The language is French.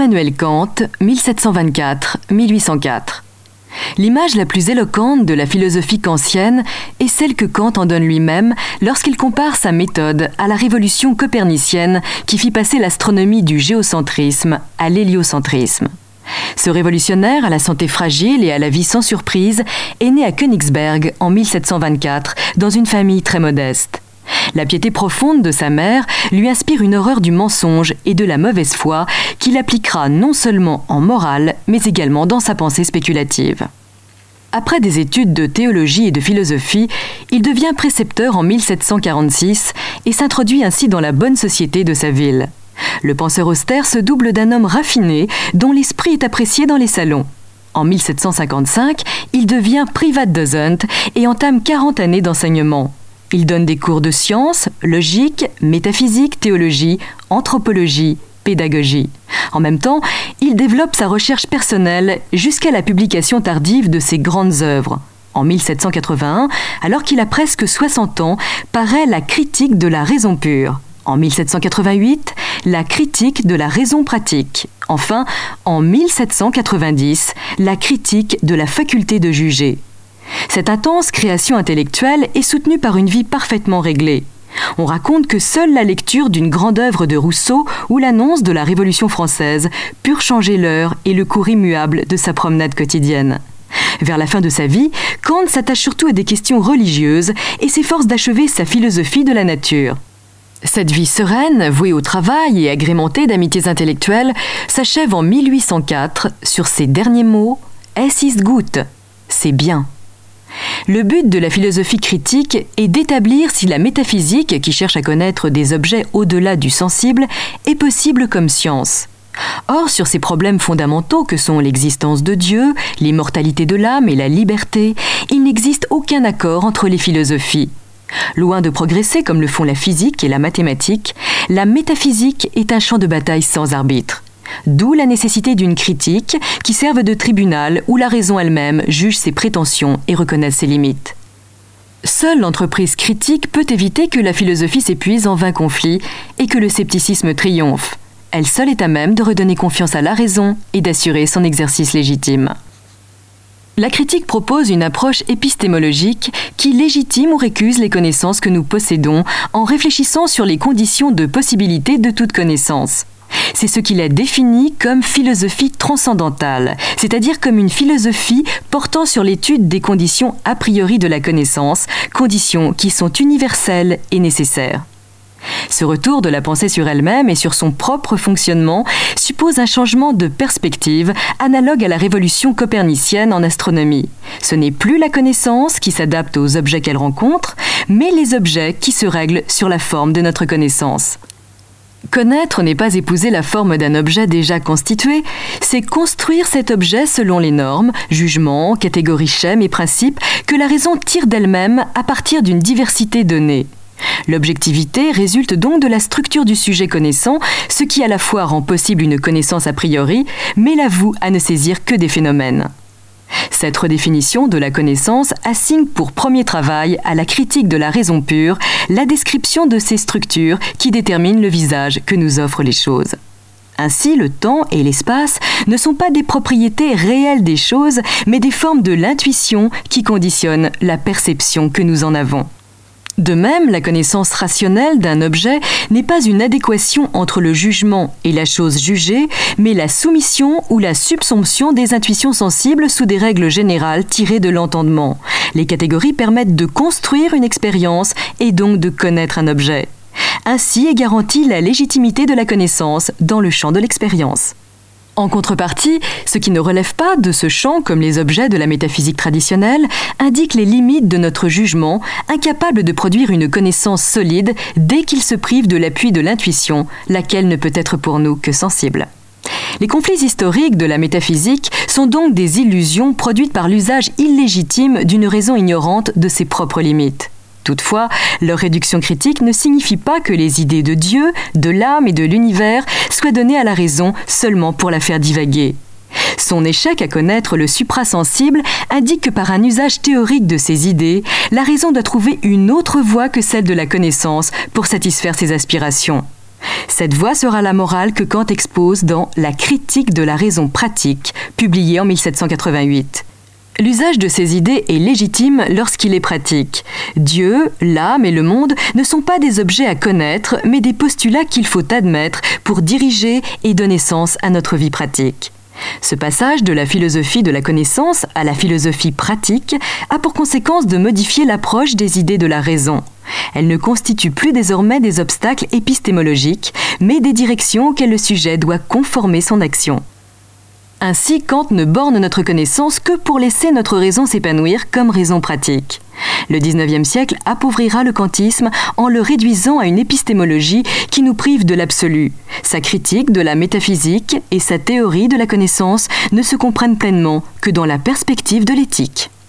Immanuel Kant, 1724-1804. L'image la plus éloquente de la philosophie kantienne est celle que Kant en donne lui-même lorsqu'il compare sa méthode à la révolution copernicienne qui fit passer l'astronomie du géocentrisme à l'héliocentrisme. Ce révolutionnaire à la santé fragile et à la vie sans surprise est né à Königsberg en 1724 dans une famille très modeste. La piété profonde de sa mère lui inspire une horreur du mensonge et de la mauvaise foi qu'il appliquera non seulement en morale, mais également dans sa pensée spéculative. Après des études de théologie et de philosophie, il devient précepteur en 1746 et s'introduit ainsi dans la bonne société de sa ville. Le penseur austère se double d'un homme raffiné dont l'esprit est apprécié dans les salons. En 1755, il devient Privatdozent et entame 40 années d'enseignement. Il donne des cours de sciences, logique, métaphysique, théologie, anthropologie, pédagogie. En même temps, il développe sa recherche personnelle jusqu'à la publication tardive de ses grandes œuvres. En 1781, alors qu'il a presque 60 ans, paraît la Critique de la raison pure. En 1788, la Critique de la raison pratique. Enfin, en 1790, la Critique de la faculté de juger. Cette intense création intellectuelle est soutenue par une vie parfaitement réglée. On raconte que seule la lecture d'une grande œuvre de Rousseau ou l'annonce de la Révolution française purent changer l'heure et le cours immuable de sa promenade quotidienne. Vers la fin de sa vie, Kant s'attache surtout à des questions religieuses et s'efforce d'achever sa philosophie de la nature. Cette vie sereine, vouée au travail et agrémentée d'amitiés intellectuelles, s'achève en 1804 sur ces derniers mots « Es ist gut », c'est bien. Le but de la philosophie critique est d'établir si la métaphysique, qui cherche à connaître des objets au-delà du sensible, est possible comme science. Or, sur ces problèmes fondamentaux que sont l'existence de Dieu, l'immortalité de l'âme et la liberté, il n'existe aucun accord entre les philosophies. Loin de progresser comme le font la physique et la mathématique, la métaphysique est un champ de bataille sans arbitre. D'où la nécessité d'une critique qui serve de tribunal où la raison elle-même juge ses prétentions et reconnaît ses limites. Seule l'entreprise critique peut éviter que la philosophie s'épuise en vains conflits et que le scepticisme triomphe. Elle seule est à même de redonner confiance à la raison et d'assurer son exercice légitime. La critique propose une approche épistémologique qui légitime ou récuse les connaissances que nous possédons en réfléchissant sur les conditions de possibilité de toute connaissance. C'est ce qu'il a défini comme philosophie transcendantale, c'est-à-dire comme une philosophie portant sur l'étude des conditions a priori de la connaissance, conditions qui sont universelles et nécessaires. Ce retour de la pensée sur elle-même et sur son propre fonctionnement suppose un changement de perspective analogue à la révolution copernicienne en astronomie. Ce n'est plus la connaissance qui s'adapte aux objets qu'elle rencontre, mais les objets qui se règlent sur la forme de notre connaissance. Connaître n'est pas épouser la forme d'un objet déjà constitué, c'est construire cet objet selon les normes, jugements, catégories schèmes et principes que la raison tire d'elle-même à partir d'une diversité donnée. L'objectivité résulte donc de la structure du sujet connaissant, ce qui à la fois rend possible une connaissance a priori, mais la voue à ne saisir que des phénomènes. Cette redéfinition de la connaissance assigne pour premier travail à la critique de la raison pure la description de ces structures qui déterminent le visage que nous offrent les choses. Ainsi, le temps et l'espace ne sont pas des propriétés réelles des choses, mais des formes de l'intuition qui conditionnent la perception que nous en avons. De même, la connaissance rationnelle d'un objet n'est pas une adéquation entre le jugement et la chose jugée, mais la soumission ou la subsomption des intuitions sensibles sous des règles générales tirées de l'entendement. Les catégories permettent de construire une expérience et donc de connaître un objet. Ainsi est garantie la légitimité de la connaissance dans le champ de l'expérience. En contrepartie, ce qui ne relève pas de ce champ, comme les objets de la métaphysique traditionnelle, indique les limites de notre jugement, incapable de produire une connaissance solide dès qu'il se prive de l'appui de l'intuition, laquelle ne peut être pour nous que sensible. Les conflits historiques de la métaphysique sont donc des illusions produites par l'usage illégitime d'une raison ignorante de ses propres limites. Toutefois, leur réduction critique ne signifie pas que les idées de Dieu, de l'âme et de l'univers soient données à la raison seulement pour la faire divaguer. Son échec à connaître le suprasensible indique que par un usage théorique de ces idées, la raison doit trouver une autre voie que celle de la connaissance pour satisfaire ses aspirations. Cette voie sera la morale que Kant expose dans La critique de la raison pratique, publiée en 1788. L'usage de ces idées est légitime lorsqu'il est pratique. Dieu, l'âme et le monde ne sont pas des objets à connaître, mais des postulats qu'il faut admettre pour diriger et donner sens à notre vie pratique. Ce passage de la philosophie de la connaissance à la philosophie pratique a pour conséquence de modifier l'approche des idées de la raison. Elles ne constituent plus désormais des obstacles épistémologiques, mais des directions auxquelles le sujet doit conformer son action. Ainsi, Kant ne borne notre connaissance que pour laisser notre raison s'épanouir comme raison pratique. Le XIXe siècle appauvrira le kantisme en le réduisant à une épistémologie qui nous prive de l'absolu. Sa critique de la métaphysique et sa théorie de la connaissance ne se comprennent pleinement que dans la perspective de l'éthique.